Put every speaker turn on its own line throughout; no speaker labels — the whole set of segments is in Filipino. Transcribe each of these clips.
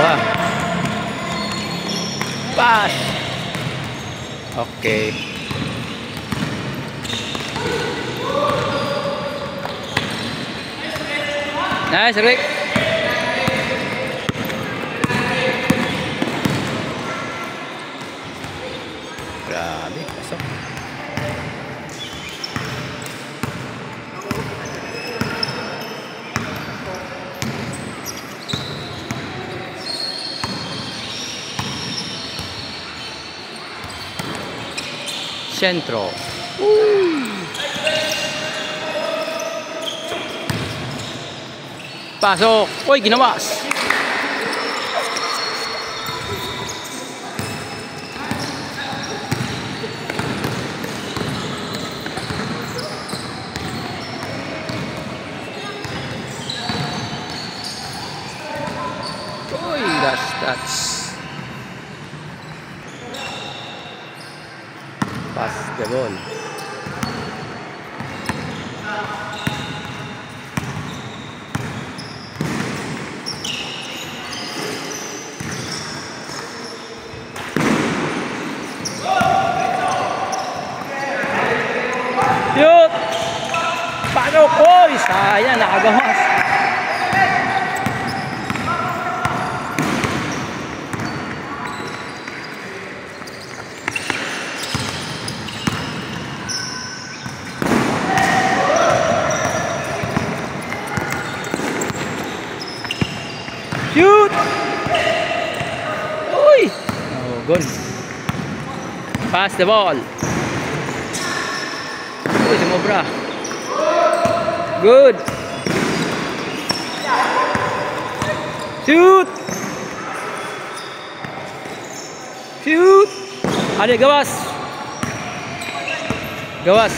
ha. Pass. Okay. Nice, Rick. Grabe, pasok. Sentro. Pasok. Uy, ginawas. Uy, that's pass the ball. Shoot! Pasok! Uy, sayang, nakagawas. Shoot! Uy! Oh, good. Pass the ball. Uy, sumobra. Good. Shoot! Shoot! Ada gawas. Gawas.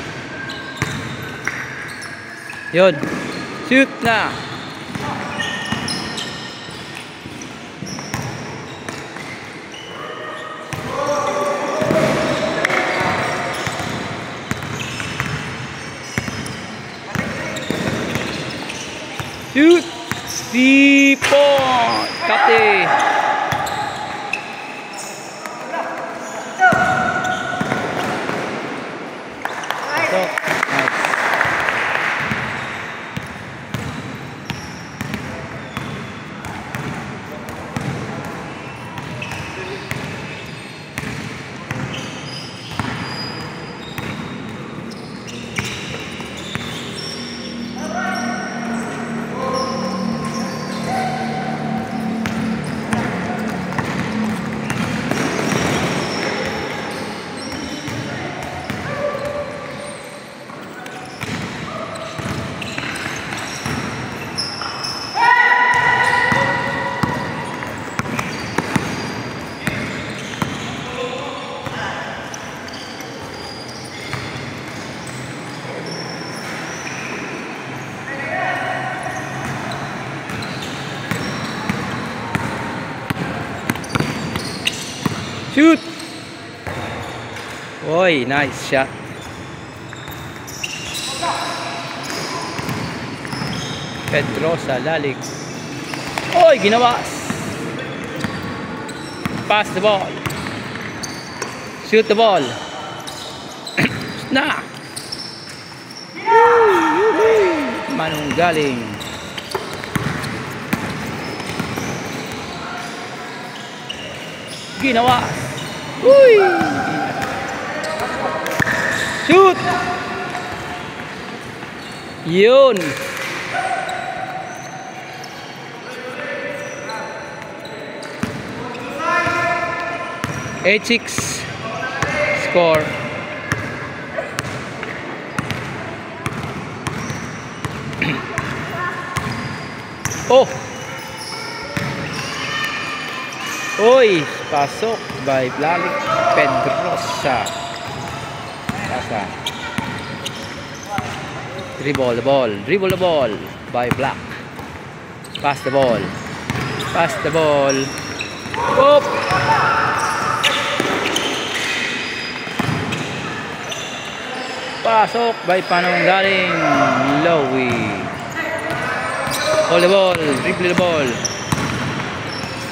Yun. Shoot na. Shoot! 3-point! Kapte! Shoot! Oy, nice shot. Pedrosa, lalig. Oy, ginawas. Pass the ball. Shoot the ball. Na. Manunggaling. Ginawas. Uy! Shoot! Yun! H6 score. Oh! Uy! Pasok by Blalik Pedrosa. Pasa. Dribble the ball. Dribble the ball by Black. Pass the ball. Pass the ball. Up! Pasok by Panunggaling. Lowy. Hold the ball. Dribble the ball.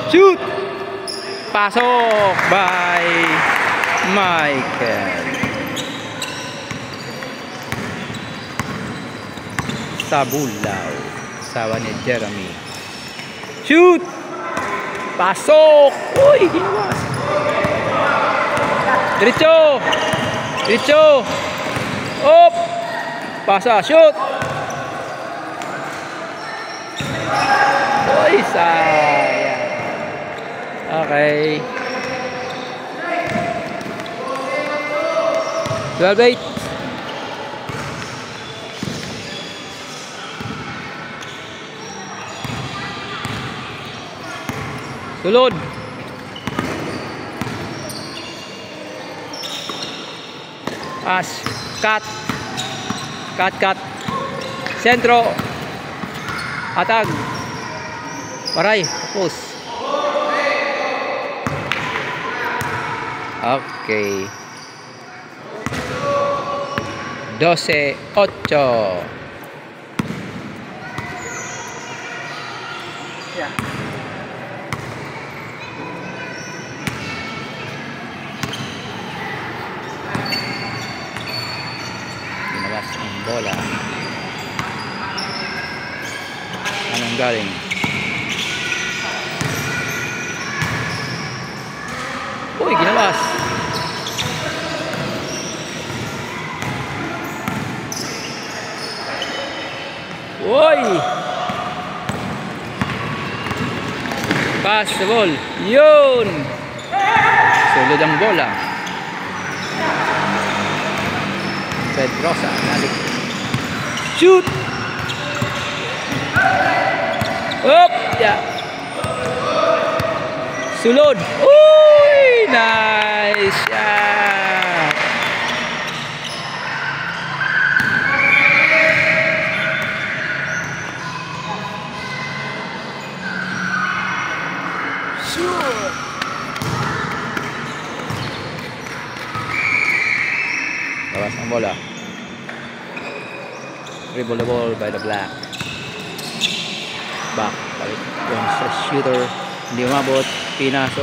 Shoot! Pasok by Michael. Sabulaw. Sawa ni Jeremy. Shoot! Pasok! Uy! Ginawas! Diretso! Diretso! Op! Pasa! Shoot! Uy! Sayang! Okay. 12-8. Sulod. Pass. Cut. Cut. Sentro. Atag. Paray. Tapos. Okay. 12-8. Yeah. Ginawas ang bola. Anong galing? Uy, ginawas. Uy! Pass the ball. Yun! Sulod ang bola. Pedrosa. Shoot! Up! Yeah. Sulod. Uy! Nice shot! Shoot! Bawas ang bola. Dribble the ball by the black. Back. Balik yung sa shooter. Hindi umabot. Pinasok.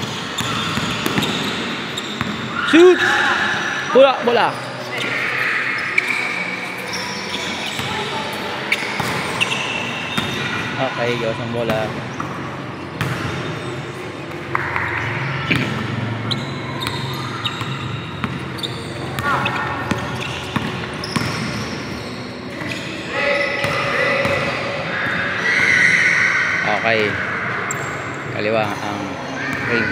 Shoot! Bola! Okay, gawas ang bola. Okay. Kaliwa ang ring.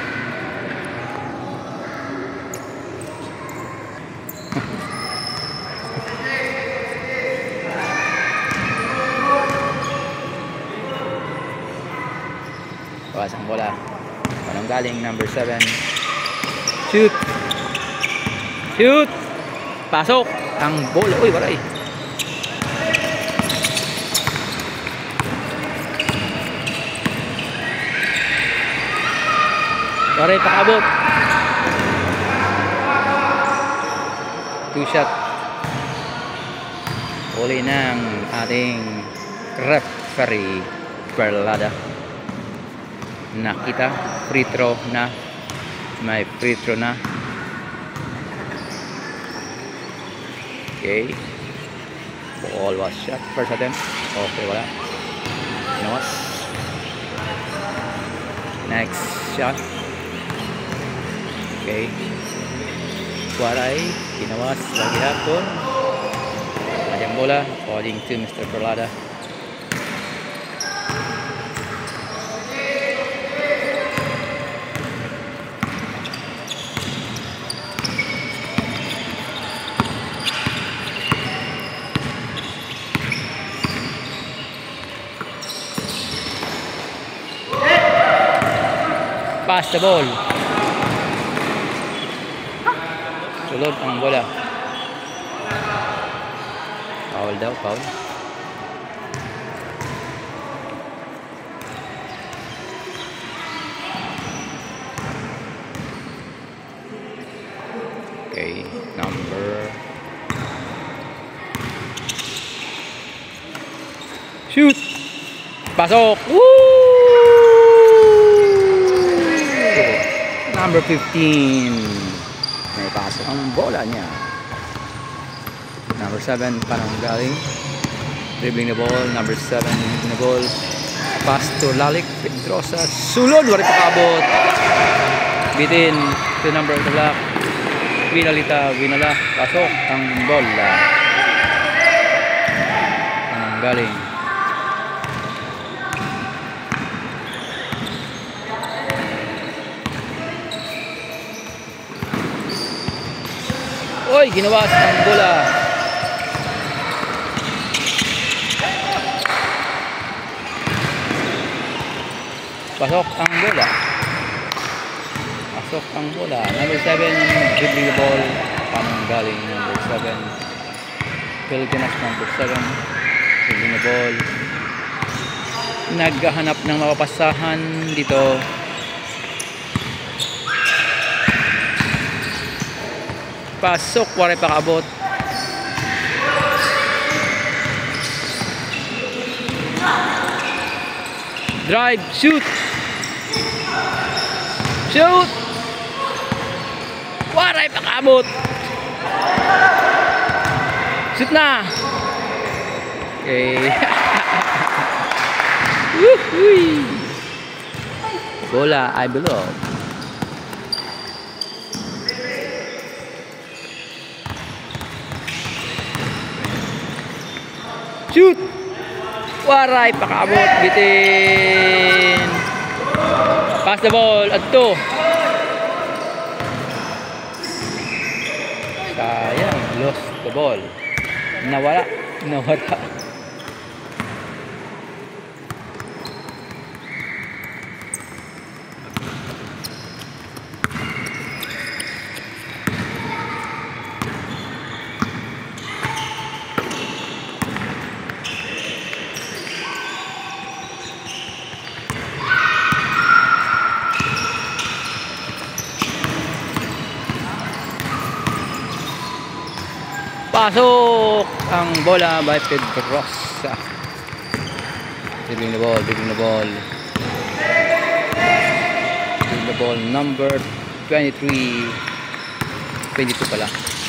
Bawas ang bola. Anong galing? Number 7. Shoot! Shoot! Pasok! Ang bola. Uy, baray! Baray, pakabot! 2 shot. Uli ng ating referee Perlada. Nakita, free throw na. May free throw na. Okay. Ball was shot. First attempt. Okay, wala. Ginawas. Next shot. Okay. Waray. Ginawas. Lagi hapon. Majang bola. According to Mr. Perlada. Pass the ball. Sulod ang bola. Foul daw, foul. Okay, number. Shoot! Pasok! Woo! Number 15. May pasok ang bola niya. Number 7, parang galing. Dribbling the ball. Number 7, hitting the ball. Pass to Lalik. Pedrosa. Sulod. Wari pakabot. Bitin to number of the block. Winala. Pasok ang bola. Ang galing. Oy, ginawas ang bola. Pasok ang bola. Pasok ang bola. Number 7, dribbling the ball. Panang galing. Number 7. Pilipinas, number 7. Dribbling the ball. Naghahanap ng mapapasahan dito. Pasok, wari pakabot. Drive, shoot. Shoot. Waray pakabot. Shoot na. Okay. Bola, I belong. Shoot! Waray, pakabot, bitin. Pass the ball, adto. Sayang, lost the ball. Nawala. Pasok ang bola by Pedrosa. Dribbling the ball. Dribbling the ball. Number 23. 22 pala.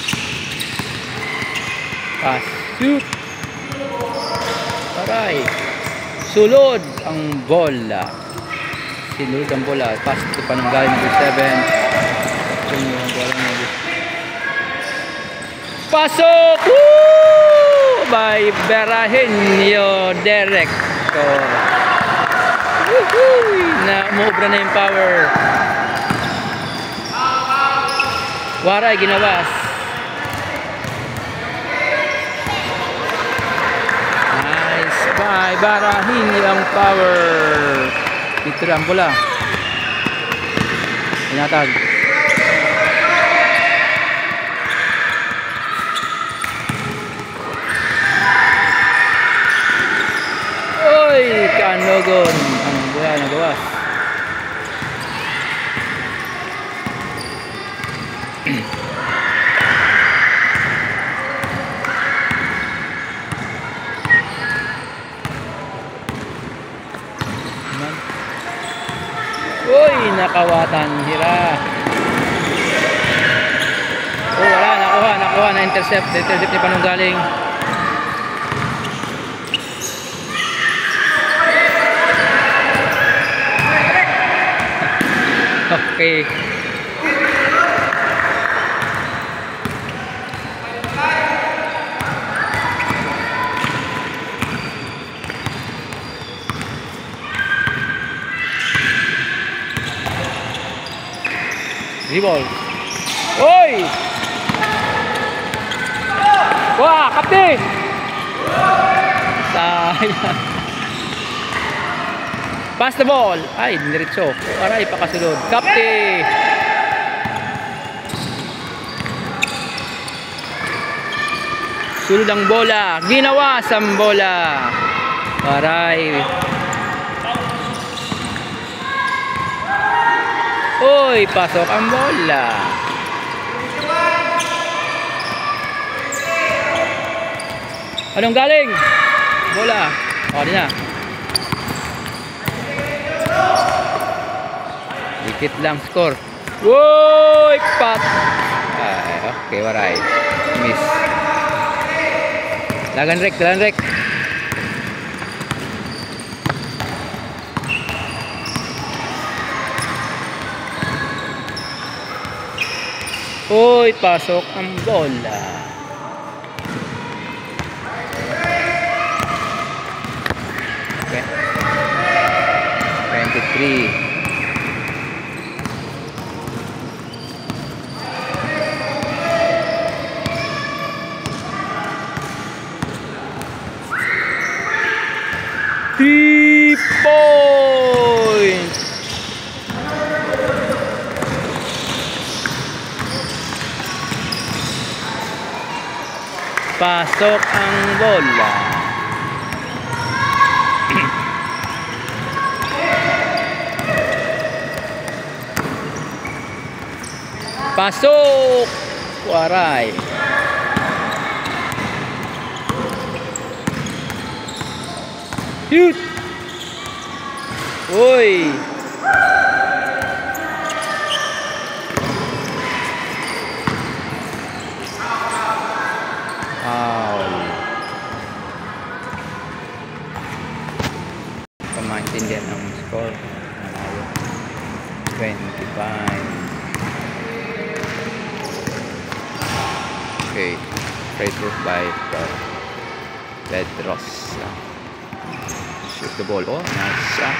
Pass. Shoot. Aray. Sulod ang bola. Sinulod ang bola. Pass to Pananggaling, number 7. Pasok! Woo! By Berahenio Director. Na-mobra na yung power. Waray, ginawas. Nice by Berahenio ang power. Dito lang bola. Inatag. Kanogon ang bola nagawas. Uy, nakawatan hira. Oh, wala, nakuha na intercept ni Pananggaling. Okay. Dribble. Oy! Wah, kapten! Sayang. Pass the ball. Ay, diretso. Aray, pakasulod. Kapte. Sulod ang bola. Ginawas ang bola. Aray. Uy, pasok ang bola. Anong galing? Bola. O, di na. Dikit lang score. Woy! Pat! Ay, okay, waray. Miss. Lagan rek, dalan rek. Uy, pasok ang bola. Okay. 23. Three point. Pasok ang bola. Pasok. Waray. Shoot. Uy. Maintindihan ang score. 25. Okay, free throw by Pedros. Shoot the ball. Oh, nice shot.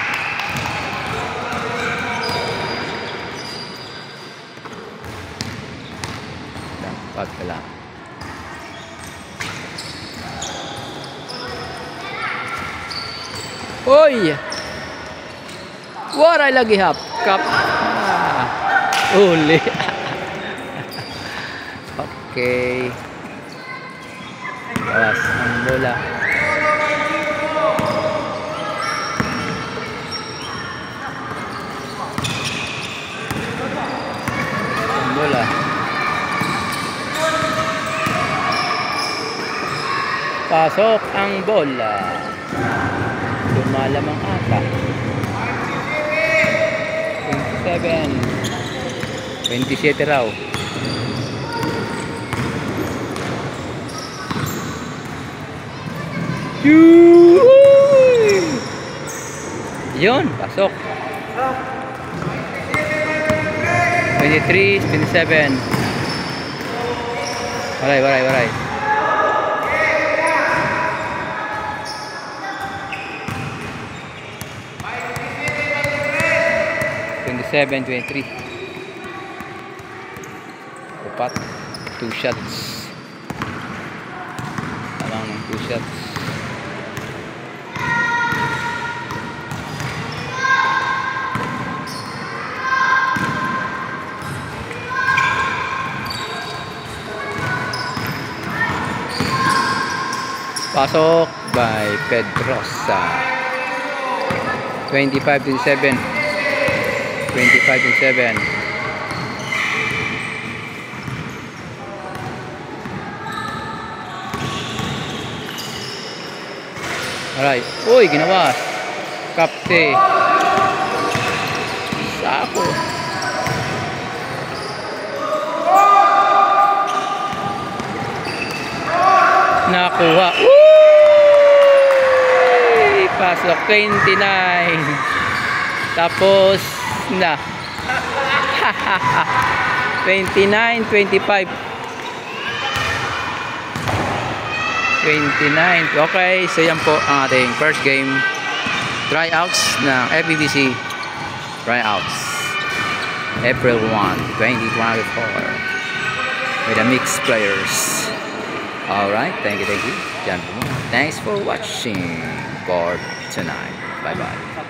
Dapat pala. Oy! Waray lagi hap. Kap. Uli. Okay. Bawas ang bola. Ang bola. Pasok ang bola. Lumalamang ata. 27 raw. Yun, pasok. 23, 27. Waray. 27-23. Upat. 2 shots. Alang ng 2 shots. Pasok by Pedrosa. 25-27. 25-7. Alright. Uy, ginawas. Kapte. Sako. Nakuha. Uy! Pasok. 29. Tapos na 29-25. 29. Okay, so yan po ang ating first game tryouts ng FEBC tryouts April 1, 2024 with the mixed players. Alright, thank you gentlemen. Thanks for watching for tonight. Bye bye.